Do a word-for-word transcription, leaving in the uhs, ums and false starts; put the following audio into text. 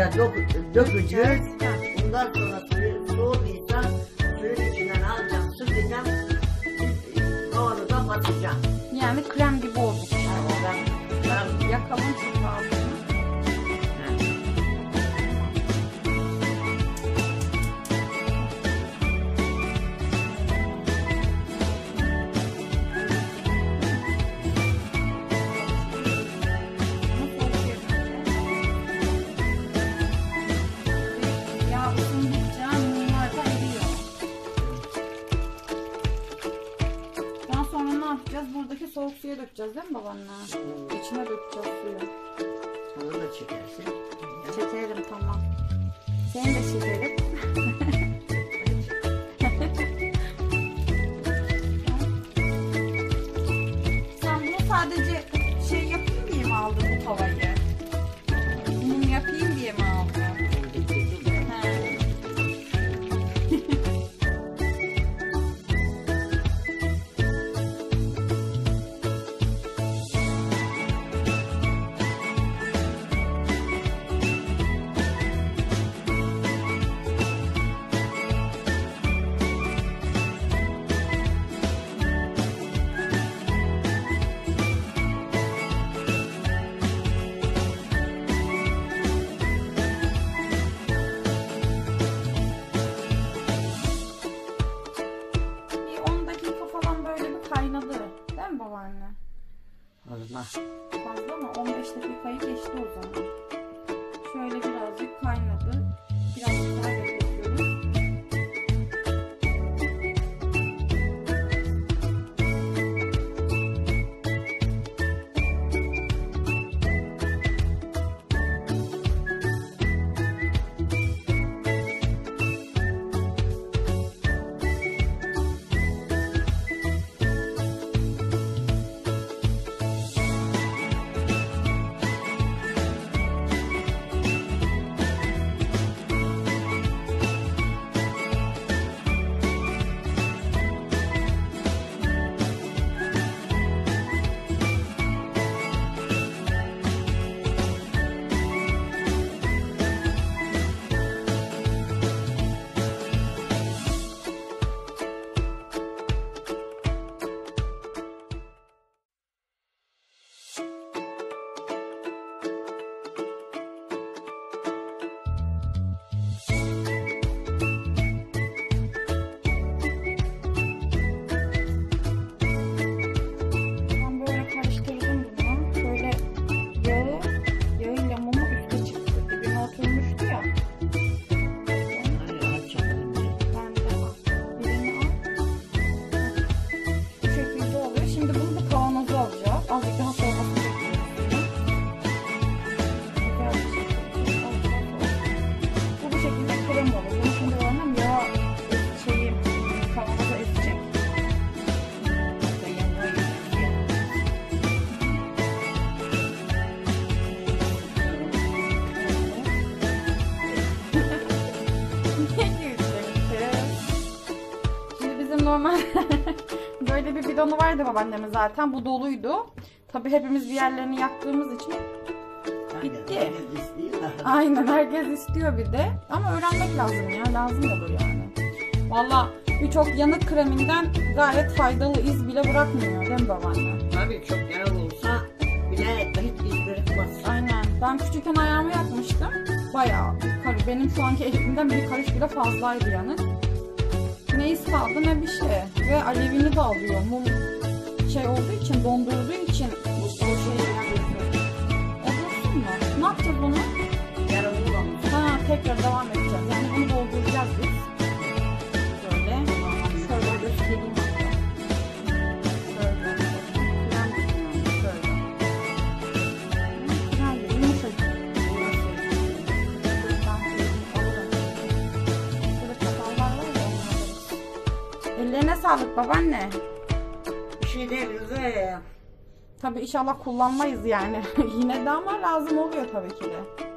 suya dök- dökeceğiz. Bundan sonra suyu soğuduysa suyun içinden alacağım, sıkacağım, kavanoza batacağım. Yani krem gibi oldu. Yani ben, Yakalım şimdi ağzını. Buradaki soğuk suya dökeceğiz değil mi babaanne? İçine dökeceğiz suyu. onu da çekersin. Çekerim tamam. Seni de çekerim. Sen bunu sadece şey yapayım diye mi aldın bu tavayı? Mum yapayım diye mi aldın? He. Kaynadı. Değil mi babaanne? Fazla. Fazla mı? on beş dakikayı geçti o zaman. Şöyle birazcık kaynadı. Birazcık daha bekletiyoruz. Normal böyle bir bidonu vardı babaannemin zaten. Bu doluydu. Tabii hepimiz bir yerlerini yaktığımız için bitti. Herkes istiyor. Aynen, herkes istiyor bir de. Ama öğrenmek lazım ya. Lazım olur yani. Valla birçok yanık kreminden gayet faydalı iz bile bırakmıyor değil mi babaanne? Tabii çok yanık olsa bile hiç iz bırakmaz. Aynen. Ben küçükken ayağımı yakmıştım. Bayağı. Benim şu anki elimden bir karış bile fazlaydı yanık. Ne iz kaldı ne bir şey. Ve alevini de alıyor. Mum şey olduğu için, dondurduğu için bu şeyi yapıyorsun. O dursun mu? Ne yapacağız bunu? Yarın bulamaz. Ha, tekrar devam edeceğiz. Yani bunu dolduracağız biz. Böyle. Şöyle göstereyim hatta. Şöyle. Krem gibi. Şöyle. Krem gibi. Yumuşacık. Ellerine sağlık babaanne. Bir şey değil güzel ya. Tabii inşallah kullanmayız yani. Yine de ama lazım oluyor tabii ki de.